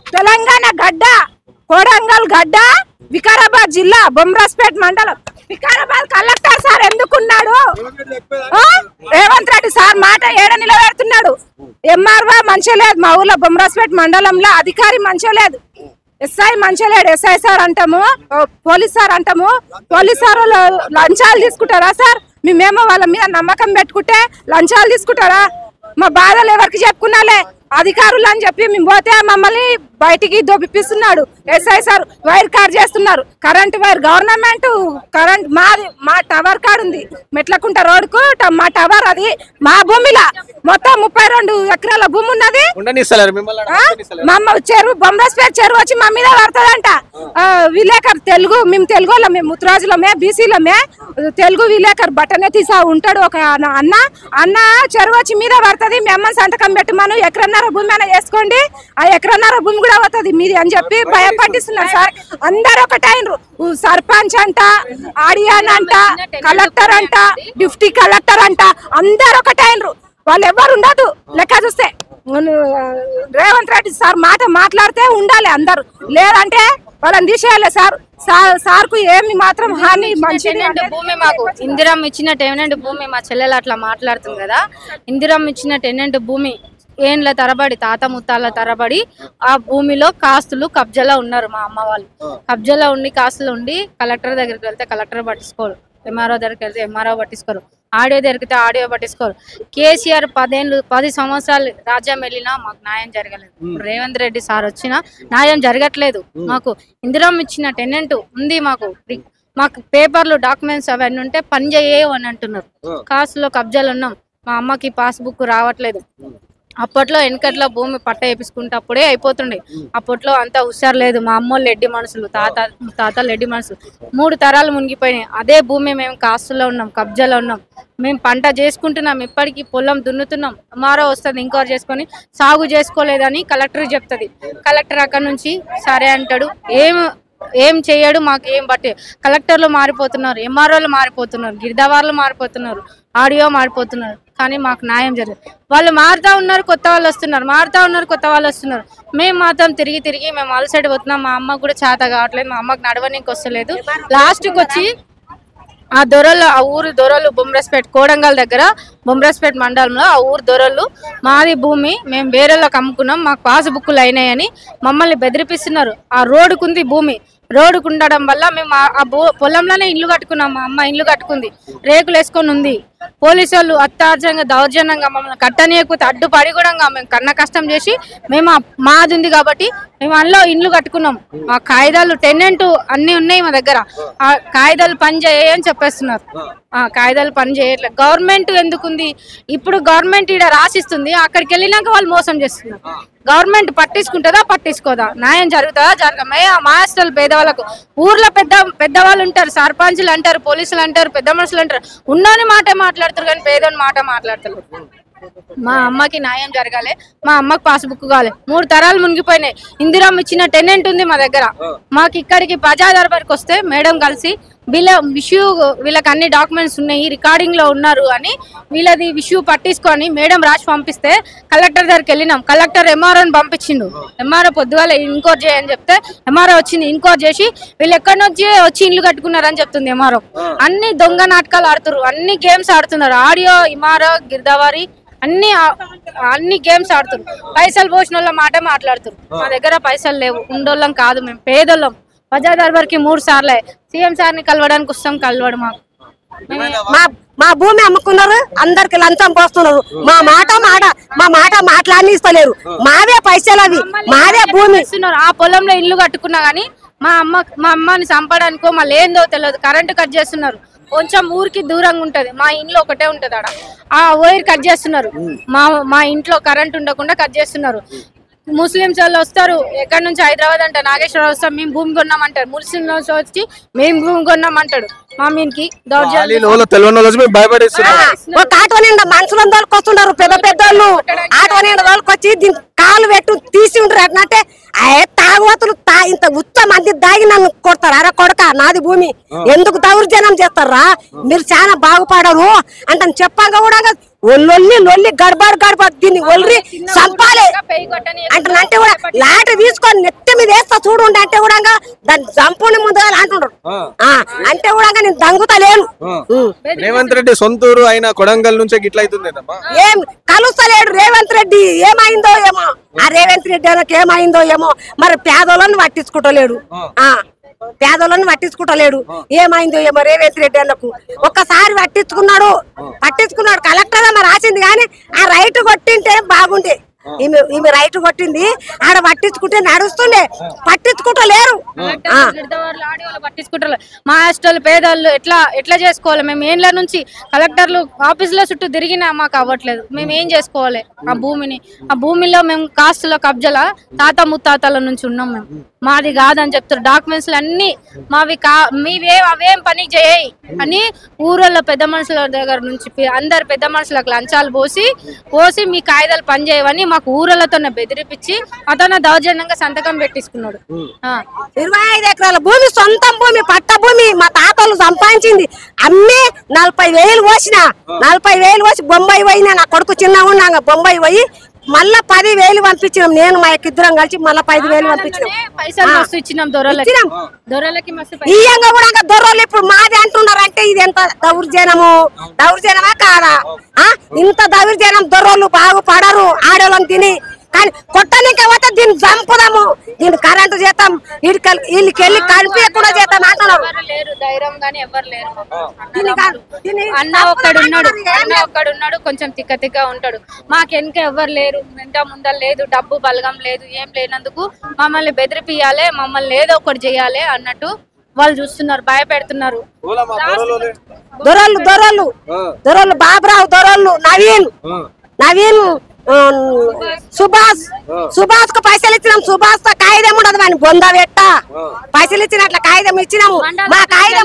తెలంగాణ గడ్డ కోడంగల్ గడ్డ వికారాబాద్ జిల్లా బొమ్రాస్పేట్ మండలం వికారాబాద్ కలెక్టర్ సార్ ఎందుకున్నాడు? రేవంత్ రెడ్డి సార్ మాట ఏడ నిలబెడుతున్నాడు. ఎంఆర్ఓ మంచిగా లేదు మా ఊర్లో బొమ్రాస్పేట్ మండలంలో, అధికారి మంచిగా లేదు, ఎస్ఐ మంచిగా లేడు. ఎస్ఐ సార్ అంటాము, పోలీస్ సార్ అంటాము. పోలీస్ సార్ లంచాలు తీసుకుంటారా సార్? మేమేమో వాళ్ళ మీద నమ్మకం పెట్టుకుంటే లంచాలు తీసుకుంటారా? మా బాధలు ఎవరికి చెప్పుకున్నాలే అధికారులు అని చెప్పి మేము పోతే మమ్మల్ని బయటికి దొబ్బిస్తున్నాడు. ఎస్ఐ సార్ వైర్ కార్ చేస్తున్నారు, కరెంట్ వైర్ గవర్నమెంట్ కరెంట్ మా టవర్ కార్ ఉంది మెట్లకుంట రోడ్కు మా టవర్, అది మా భూమిలో మొత్తం 32 ఎకరాల భూమి ఉన్నది. చెరువు బొమ్రాస్పేట్ చెరువు వచ్చి మా మీద పడుతుందంట. విలేకర్ తెలుగు, మేము తెలుగు వాళ్ళమే, మేము ముత్రాజులమే, బీసీలమే, తెలుగు విలేకర్ బట్టనే తీసా ఉంటాడు ఒక అన్న చెరువు వచ్చి మీద పడుతుంది, మేము సంతకం పెట్టమను, ఎకరన్నర భూమి అయినా చేసుకోండి, ఆ ఎకరన్నర భూమి కూడా అవుతుంది మీది అని చెప్పి భయపట్టిస్తున్నారు సార్. అందరు ఒకటైనరు, సర్పంచ్ అంట, ఆడియన్ అంట, కలెక్టర్ అంట, డిప్యూటీ కలెక్టర్ అంట, అందరు ఒకటైనరు. వాళ్ళు ఎవరు ఉండదు లెక్క చూస్తే. రేవంత్ రెడ్డి సార్ మాట మాట్లాడితే ఉండాలి అందరు, లేదంటే వాళ్ళని తీసేయాలి సార్. సార్కు ఏమి మాత్రం హాని. మంచి భూమి మాకు ఇందిరమ్మ ఇచ్చిన టెనెంట్ భూమి, మా చెల్లెలు అట్లా మాట్లాడుతుంది కదా, ఇందిరమ్మ ఇచ్చిన టెనెంట్ భూమి ఏండ్ల తరబడి, తాత ముత్తాల తరబడి ఆ భూమిలో కాస్తులు కబ్జాలో ఉన్నారు. మా అమ్మ వాళ్ళు కబ్జాలో ఉండి, కాస్తులు ఉండి, కలెక్టర్ దగ్గరికి వెళ్తే కలెక్టర్ పట్టించుకోరు, ఎంఆర్ఓ దగ్గరికి వెళ్తే ఎంఆర్ఓ పట్టించుకోరు, ఆడియో దొరికితే ఆడియో పట్టించుకోరు. కేసీఆర్ 10 సంవత్సరాలు రాజ్యం వెళ్ళినా మాకు న్యాయం జరగలేదు. రేవంత్ రెడ్డి సార్ వచ్చినా న్యాయం జరగట్లేదు. మాకు ఇందిరమ్మ ఇచ్చిన టెనెంట్ ఉంది, మాకు పేపర్లు డాక్యుమెంట్స్ అవన్నీ ఉంటే పని చేయవు అని అంటున్నారు. కాసులో కబ్జాలు ఉన్నాం, మా అమ్మకి పాస్బుక్ రావట్లేదు. అప్పట్లో వెనకట్లో భూమి పట్ట వేపించుకుంటే అప్పుడే అయిపోతుండే, అప్పట్లో అంతా హుషారు లేదు. మా అమ్మోళ్ళు ఎడ్డి మనుషులు, తాతలు ఎడ్డి మనుషులు, 3 తరాలు మునిగిపోయినాయి. అదే భూమి మేము కాస్తులో ఉన్నాం, కబ్జాలో ఉన్నాం, మేము పంట చేసుకుంటున్నాం, ఇప్పటికీ పొలం దున్నుతున్నాం. మారో వస్తుంది ఇంకోరు చేసుకొని సాగు చేసుకోలేదని కలెక్టర్ చెప్తుంది. కలెక్టర్ అక్కడ నుంచి సరే అంటాడు, ఏం చేయడు, మాకు ఏం బట్టి. కలెక్టర్లు మారిపోతున్నారు, ఎంఆర్ఓలు మారిపోతున్నారు, గిరిదావార్లు మారిపోతున్నారు, ఆడియో మారిపోతున్నారు, కానీ మాకు న్యాయం జరగదు. వాళ్ళు మారుతా ఉన్నారు, కొత్త వాళ్ళు వస్తున్నారు, మారుతా ఉన్నారు, కొత్త వాళ్ళు వస్తున్నారు. మేము మాత్రం తిరిగి మేము అలసైడ్ పోతున్నాం. మా అమ్మకు కూడా చేత కావట్లేదు, మా అమ్మకు నడవనీకి వస్తలేదు. లాస్ట్కి వచ్చి ఆ ఊరు దొరలు బొమ్రాస్పేట్ కోడంగల్ దగ్గర బొమ్రాస్పేట్ మండలంలో ఆ ఊరు దొరలు మాది భూమి మేము వేరేలోకి అమ్ముకున్నాం, మాకు పాస్బుక్లు అయినాయని మమ్మల్ని బెదిరిపిస్తున్నారు. ఆ రోడ్డుకుంది భూమి, రోడ్డుకు ఉండడం వల్ల మేము ఆ పొలంలోనే ఇల్లు కట్టుకున్నాం. మా అమ్మ ఇల్లు కట్టుకుంది, రేకులు వేసుకొని ఉంది. పోలీసు వాళ్ళు అత్యాచారంగా దౌర్జన్యంగా మమ్మల్ని కట్టనీయకపోతే అడ్డుపడి కూడా మేము కన్న కష్టం చేసి మేము మాది ఉంది కాబట్టి మేము అందులో ఇల్లు కట్టుకున్నాం. మా కాయిదాలు టెనెంట్ అన్ని ఉన్నాయి మా దగ్గర, ఆ కాయిదాలు పని చేయని చెప్పేస్తున్నారు. ఆ కాయిదాలు పని చేయట్లేదు. గవర్నమెంట్ ఎందుకుంది? ఇప్పుడు గవర్నమెంట్ ఈడ రాసిస్తుంది, అక్కడికి వెళ్ళినాక వాళ్ళు మోసం చేస్తున్నారు. గవర్నమెంట్ పట్టించుకుంటుందా, పట్టించుకోదా? న్యాయం జరుగుతుందా, జరగమే? మా హాస్టల్ పేదవాళ్ళకు ఊర్లో పెద్దవాళ్ళు ఉంటారు, సర్పంచులు అంటారు, పోలీసులు అంటారు, పెద్ద మనుషులు అంటారు, ఉన్నోని మాట మాట్లాడతారు కానీ పేదోని మాట మాట్లాడతారు. మా అమ్మకి న్యాయం జరగాలి, మా అమ్మకి పాస్బుక్ కావాలి. 3 తరాలు మునిగిపోయినాయి. ఇందిరమ్మ ఇచ్చిన టెనెంట్ ఉంది మా దగ్గర. మాకు ఇక్కడికి ప్రజా దర్బార్కి వస్తే మేడం కలిసి వీళ్ళకి అన్ని డాక్యుమెంట్స్ ఉన్నాయి, రికార్డింగ్ లో ఉన్నారు అని వీళ్ళది ఇష్యూ పట్టించుకొని మేడం రాసి పంపిస్తే కలెక్టర్ దగ్గరికి వెళ్ళినాం. కలెక్టర్ ఎంఆర్ఓని పంపించిండు. ఎంఆర్ఓ పొద్దుగాల ఇన్క్వైరీ చేయని చెప్తే ఎంఆర్ఓ వచ్చింది, ఇన్క్వైరీ చేసి వీళ్ళు ఎక్కడి నుంచి వచ్చి ఇల్లు కట్టుకున్నారని చెప్తుంది ఎంఆర్ఓ. అన్ని దొంగ నాటకాలు ఆడుతున్నారు, అన్ని గేమ్స్ ఆడుతున్నారు, ఆడియో, ఇమారో, గిర్దావారి అన్ని గేమ్స్ ఆడుతున్నారు. పైసలు పోసిన వాళ్ళ మాట మాట్లాడుతున్నారు. మా దగ్గర పైసలు లేవు, ఉండోళ్ళం కాదు, మేము పేదోళ్ళం. ప్రజా దర్బార్కి 3 సార్లు సీఎం సార్ని కలవడానికి వస్తాం, కలవడు. మా భూమి అమ్ముకున్నారు, అందరికి లంచం పోస్తున్నారు. మా మాట మాట్లాడి ఇస్తలేరు. మావే పైసలు, అవి మావే భూమి. ఆ పొలంలో ఇల్లు కట్టుకున్నా గానీ మా అమ్మని చంపడానికో మళ్ళీ ఏందో తెలియదు. కరెంటు కట్ చేస్తున్నారు, కొంచెం ఊరికి దూరంగా ఉంటది, మా ఇంట్లో ఒకటే ఉంటది ఆడ. ఆ వైర్ కట్ చేస్తున్నారు, మా ఇంట్లో కరెంట్ ఉండకుండా కట్ చేస్తున్నారు. ముస్లింస్ వాళ్ళు వస్తారు, ఎక్కడి నుంచి హైదరాబాద్ అంట, నాగేశ్వరరావు వస్తాం, మేము భూమి కొన్నామంటారు. ముస్లింస్ వచ్చి మేము భూమి కొన్నామంటాడు. మా మీనికి ఆటో నిండా మనుషులను తోలుకొస్తున్నారు, పెద్ద వాళ్ళు ఆటో నిండా తోలుకొచ్చి దీనికి కాలు పెట్టు తీసి ఉంటారు. అంటే తాగు తాగుబోతులు ఇంత ఉత్త మంది దాగి నన్ను కొడతారు. అరే కొడక నాది భూమి ఎందుకు దౌర్జన్యం చేస్తారా మీరు చాలా బాగుపడరు అంటే చెప్పంగా కూడా ఒళ్ళొల్లి లొల్లి గడబడి దీన్ని ఒల్లి చంపాలి అంటే కూడా లాటి తీసుకొని నెత్తి మీద వేస్తా చూడు అంటే కూడా దాన్ని చంపుని ముందుగా అంటున్నారు. అంటే కూడా నేను దంగుతలేను. రేవంత్ రెడ్డి సొంతూరు అయిన కొడంగల్ నుంచే గిట్ల అవుతుంది ఏం కలుస్తలేడు రేవంత్ రెడ్డి. ఏమైందో ఏమో ఆ రేవంత్ రెడ్డి అన్నకి ఏమైందో ఏమో మరి పేదోళ్ళని పట్టించుకుంటలేడు. పేదలను పట్టించుకుంటలేడు. ఏమైందో ఏమో రేవంత్ రెడ్డి అన్నకు ఒక్కసారి పట్టించుకున్నాడు. కలెక్టర్ ఏమో రాసింది కానీ ఆ రైట్ కొట్టింటే బాగుండే. ఈమె రైట్ కొట్టింది ఆడ పట్టించుకుంటే నడుస్తుండే. పట్టించుకుంటలేరు. మా హాస్టల్ పేదోళ్ళు ఎట్లా చేసుకోవాలి? మేము ఏండ్ల నుంచి కలెక్టర్లు ఆఫీసులో చుట్టూ తిరిగినా మాకు అవ్వట్లేదు. మేము ఏం చేసుకోవాలి? ఆ భూమిలో మేము కాస్తుల కబ్జాల తాత ముత్తాతల నుంచి ఉన్నాం. మేము మాది కాదని చెప్తారు. డాక్యుమెంట్స్ అన్ని మావి అవేం పని చేయి అని ఊరల్లో పెద్ద మనుషుల దగ్గర నుంచి అందరు పెద్ద మనుషులకు లంచాలు పోసి మీ కాయిదాలు పని చేయవని మాకు ఊరలతోనే బెదిరిపించి అతను దౌర్జన్యంగా సంతకం పెట్టించుకున్నాడు. 25 ఎకరాల భూమి సొంతం భూమి పట్ట భూమి మా తాతలు సంపాదించింది. అమ్మి 40,000 పోసిన 40,000 పోసి బొంబాయి పోయినా. నా కొడుకు చిన్నగా ఉన్నాగా బొంబాయి పోయి మళ్ళా 10,000 పంపించినాం. నేను మా ఇద్దరం కలిసి మళ్ళా 5,000 పంపించినాం. ఇయ్యంగా కూడా దొరలు ఇప్పుడు మాది అంటున్నారు. అంటే ఇది ఎంత దౌర్జన్యమా కాదా? ఇంత దౌర్జన్యం దొరలు బాగుపడరు. ఆడోళ్ళని తిని కానీ కొట్టనికే పోతే దీన్ని చంపుదాము, దీన్ని కరెంటు చేద్దాం, వీళ్ళకెళ్ళి కనిపించకుండా చేద్దాం అంటున్నారు. అన్న ఒక్కడున్నాడు కొంచెం తిక్క ఉంటాడు. మాకు వెనక ఎవరు లేరు, వెంట ముందర లేదు, డబ్బు బలగం లేదు, ఏం లేనందుకు మమ్మల్ని బెదిరిపియాలి, మమ్మల్ని ఏదో ఒకటి చేయాలి అన్నట్టు వాళ్ళు చూస్తున్నారు, భయపెడుతున్నారు. దొరలు బాబురావు, దొరలు నవీన్ సుభాష్ కు పైసలు ఇచ్చినాం. సుభాష్ తో కాగితం ఉండదు మన బొంద పెట్ట పైసలు ఇచ్చినట్ల కాగితం ఇచ్చినాము. మా కాగితం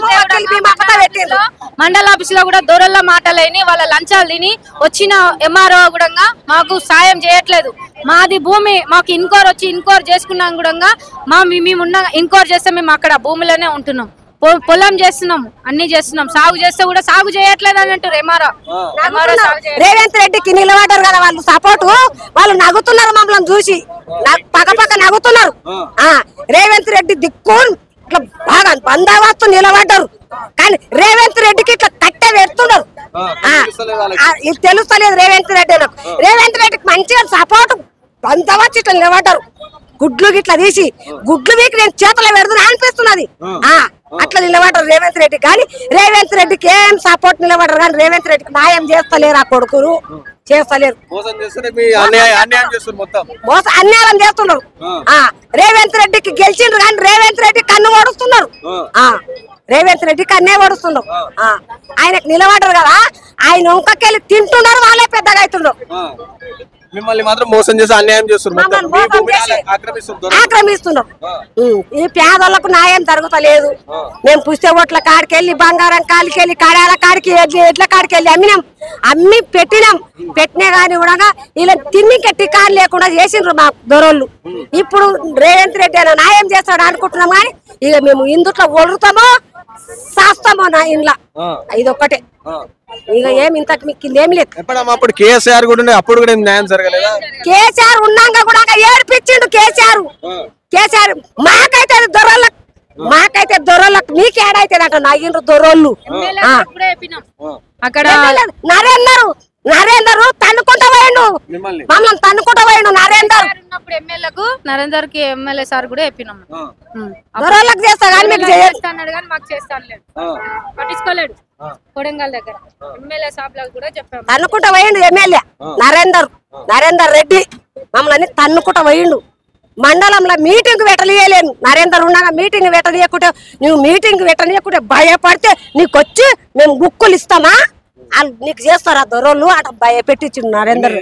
మండల ఆఫీస్ లో కూడా దొరల్ల మాటలేని వాళ్ళ లంచాలు తిని వచ్చిన ఎంఆర్ఓ కూడా మాకు సాయం చేయట్లేదు. మాది భూమి, మాకు ఇన్క్వైర్ చేసుకున్నాం కూడా మేమున్న ఇన్క్వైర్ చేస్తే మేము అక్కడ భూమిలోనే ఉంటున్నాం. పొలం చేస్తున్నాం, అన్ని చేస్తున్నాం. సాగు చేస్తే కూడా సాగు చేయట్లేదు అని అంటారు ఎంఆర్ఓ. రేవంత్ రెడ్డికి నిలబడ్డారు కదా వాళ్ళు సపోర్టు. వాళ్ళు నవ్వుతున్నారు, మమ్మల్ని చూసి పక్క నవ్వుతున్నారు. రేవంత్ రెడ్డి దిక్కు ఇట్లా బాగా బందోబస్తు నిలబడ్డారు. కానీ రేవంత్ రెడ్డికి ఇట్లా కట్టె పెడుతున్నారు. ఇది తెలుస్తలేదు రేవంత్ రెడ్డి. రేవంత్ రెడ్డికి మంచిగా సపోర్టు బందోబస్తు ఇట్లా నిలబడ్డారు. గుడ్లు గిట్లా తీసి గుడ్లు వీకి నేను చేతులు పెడుతున్నా అనిపిస్తున్నది. అట్లా నిలబడ్డారు రేవంత్ రెడ్డి. కానీ రేవంత్ రెడ్డికి ఏం సపోర్ట్ నిలబడ్డారు. కానీ రేవంత్ రెడ్డికి న్యాయం చేస్తలేరు. ఆ కొడుకులు చేస్తలేరు, అన్యాయం చేస్తున్నారు. రేవంత్ రెడ్డికి గెలిచిండ్రు కానీ రేవంత్ రెడ్డి కన్ను ఓడుస్తున్నారు. రేవంత్ రెడ్డి కన్నే ఓడుస్తున్నారు. ఆయనకు నిలబడ్డారు కదా, ఆయన వంకకెళ్ళి తింటున్నారు, వాళ్ళే పెద్దగా అవుతున్నారు. మిమ్మల్ని మాత్రం మోసం చేసి అన్యాయం చేస్తున్నారు, ఆక్రమిస్తున్నారు. ఈ పేదలకు న్యాయం జరుగుతలేదు. మేము పుస్తక ఓట్ల కాడికెళ్ళి బంగారం కాడికెళ్ళి కడాల కాడికి ఎడ్ల కాడికెళ్ళి అమ్మి పెట్టినా గాని కూడా ఇలా తిన్నికే టికాలు లేకుండా చేసిండ్రు మా దొరలు. ఇప్పుడు రేవంత్ రెడ్డి అయినా న్యాయం చేస్తాడు అనుకుంటున్నాం. కానీ ఇక మేము ఇందుట్లో ఒడుతామో శాస్తామో నా ఇంట్లో ఇదొక్కటే. ఇక ఏమి ఇంతకు మిక్కిందేం లేదు. అప్పుడు కేసీఆర్ కూడా అప్పుడు కూడా న్యాయం జరగలేదా? కేసీఆర్ ఉన్నాక కూడా ఏడిపించిండు కేసీఆర్. మాకైతే దొరలకు మీకేడైతుంది అంట నాగిండ్రు దొరలు. అక్కడ నరేందర్ తన్నుకుంటా పోయిండు, మమ్మల్ని తన్నుకుంటా పోయిండు నరేందర్. నరేందర్ కి ఎమ్మెల్యే సార్ కూడా చెప్పినాం దొరలకు చేస్తా కానీ మీకు చేస్తాడు కానీ మాకు చేస్తాను పట్టించుకోలేడు. కొడంగల్ దగ్గర ఎమ్మెల్యే సాబ్ లకు కూడా చెప్పాము. తన్నుకుంటా పోయిండు ఎమ్మెల్యే నరేందర్ రెడ్డి మమ్మల్ని తన్నుకుంటా పోయిండు. మండలంలో మీటింగ్ పెట్టలేను. నరేందర్ ఉండగా మీటింగ్ పెట్టనీయకుంటే నువ్వు మీటింగ్ పెట్టనీయకుంటే భయపడితే నీకు వచ్చి మేము గుక్కులు ఇస్తామా నీకు చేస్తారా దొరలు అట భయపెట్టించిండు నరేందర్.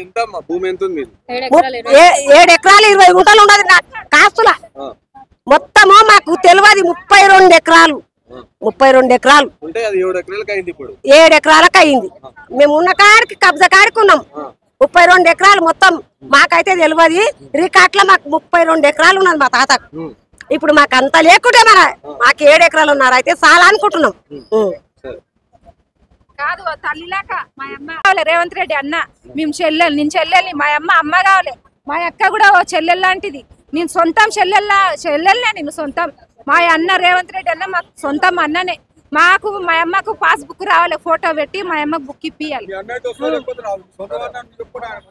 7 ఎకరాలు 20 గుంటలు ఉండదు కాస్తుల మొత్తము. మాకు తెలియదు 32 ఎకరాలు 32 ఎకరాలు 7 ఎకరాలకు అయింది. మేము ఉన్న కాడికి కబ్జా కాడికి ఉన్నాం. 32 ఎకరాలు మొత్తం మాకైతే తెలియదు. రికార్డులో మాకు 32 ఎకరాలు ఉన్నది మా తాతకు. ఇప్పుడు మాకు అంత లేకుంటే మాకు 7 ఎకరాలు ఉన్నారు, అయితే చాలా అనుకుంటున్నాం. కాదు తల్లిలాక మా అమ్మ కావాలి రేవంత్ రెడ్డి అన్న. మేము చెల్లెలు, నేను చెల్లెల్ని, మా అమ్మ కావాలి. మా అక్క కూడా ఓ చెల్లెలు లాంటిది. నేను సొంతం చెల్లెల్నే, నేను సొంతం. మా అన్న రేవంత్ రెడ్డి అన్న మాకు సొంతం అన్ననే. మాకు మా అమ్మకు పాస్ బుక్ రావాలి, ఫోటో పెట్టి మా అమ్మకు బుక్ ఇప్పియాలి.